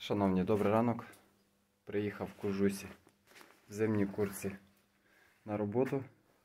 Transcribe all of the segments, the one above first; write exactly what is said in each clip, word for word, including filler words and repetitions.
Шановні, добрий ранок. Приїхав в кожусі в зимній куртці на роботу.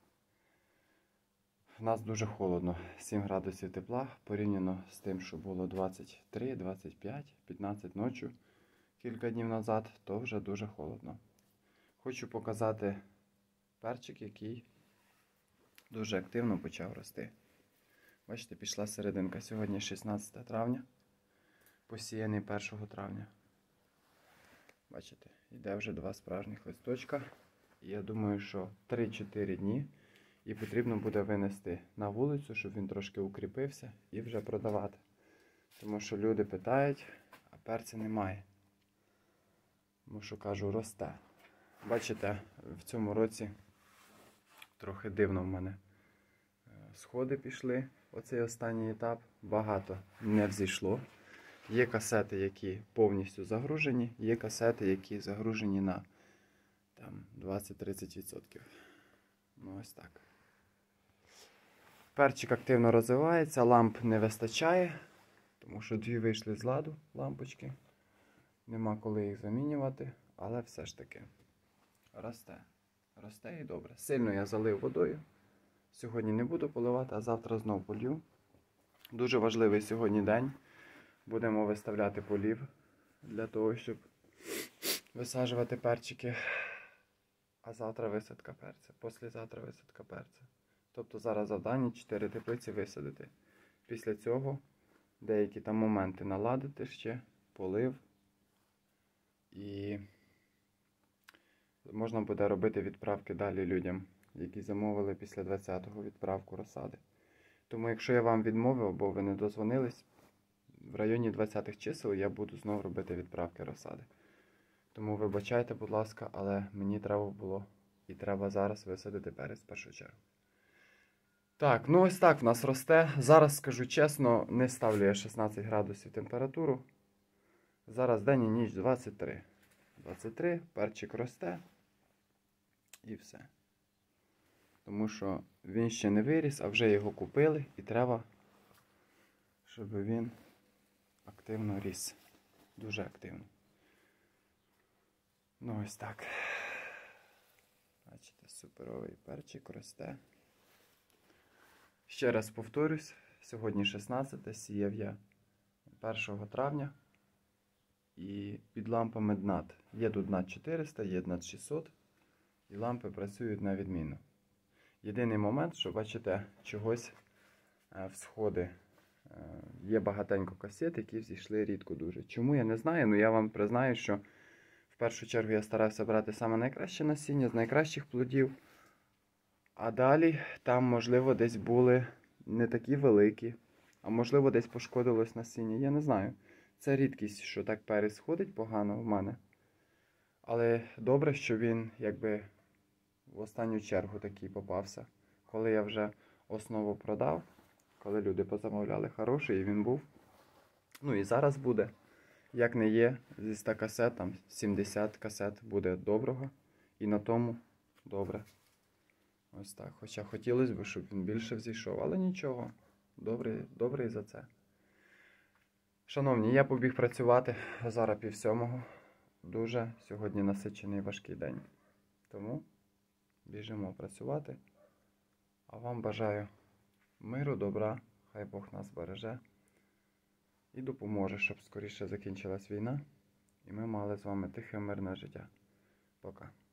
У нас дуже холодно, сім градусів тепла, порівняно з тим, що було двадцять три, двадцять п'ять, п'ятнадцять ночі кілька днів назад, то вже дуже холодно. Хочу показати перчик, який дуже активно почав рости. Бачите, пішла серединка. Сьогодні шістнадцяте травня, посіяний першого травня. Бачите, йде вже два справжніх листочка. І я думаю, що три-чотири дні і потрібно буде винести на вулицю, щоб він трошки укріпився і вже продавати. Тому що люди питають, а перця немає. Тому що, кажу, росте. Бачите, в цьому році трохи дивно в мене сходи пішли. Оцей останній етап. Багато не взійшло. Є касети, які повністю загружені, є касети, які загружені на двадцять-тридцять відсотків. Ну ось так. Перчик активно розвивається, ламп не вистачає, тому що дві вийшли з ладу лампочки. Нема коли їх замінювати, але все ж таки росте. Росте і добре. Сильно я залив водою. Сьогодні не буду поливати, а завтра знову полью. Дуже важливий сьогодні день. Будемо виставляти полів для того, щоб висаджувати перчики. А завтра висадка перця. Післязавтра висадка перця. Тобто зараз завдання чотири теплиці висадити. Після цього деякі там моменти наладити ще, полив. І можна буде робити відправки далі людям, які замовили після двадцятого відправку розсади. Тому якщо я вам відмовив, або ви не дозвонились, в районі двадцятих чисел я буду знову робити відправки розсади. Тому вибачайте, будь ласка, але мені треба було і треба зараз висадити перець в першу чергу. Так, ну ось так в нас росте. Зараз, скажу чесно, не ставлю я шістнадцять градусів температуру. Зараз день і ніч двадцять три. двадцять три, перчик росте і все. Тому що він ще не виріс, а вже його купили і треба, щоб він активно ріс. Дуже активно. Ну ось так. Бачите, суперовий перчик росте. Ще раз повторюсь, сьогодні шістнадцяте, сіяв я першого травня. І під лампами днат. Є тут днат чотириста, є днат шістсот. І лампи працюють на відмінно. Єдиний момент, що бачите, чогось всходи. Є багатенько касет, які взійшли рідко дуже. Чому, я не знаю, але я вам признаю, що в першу чергу я старався брати саме найкраще насіння, з найкращих плодів. А далі там, можливо, десь були не такі великі, а можливо, десь пошкодилось насіння. Я не знаю. Це рідкість, що так перець сходить погано в мене. Але добре, що він, якби, в останню чергу такий попався. Коли я вже основу продав, коли люди позамовляли хороший, і він був. Ну і зараз буде. Як не є, зі ста касет, там сімдесят касет буде доброго. І на тому добре. Ось так. Хоча хотілося б, щоб він більше взійшов. Але нічого. Добрий, добрий за це. Шановні, я побіг працювати. Зараз пів сьомого. Дуже сьогодні насичений важкий день. Тому біжимо працювати. А вам бажаю миру, добра. Хай Бог нас береже. І допоможе, щоб скоріше закінчилась війна. І ми мали з вами тихе, мирне життя. Пока.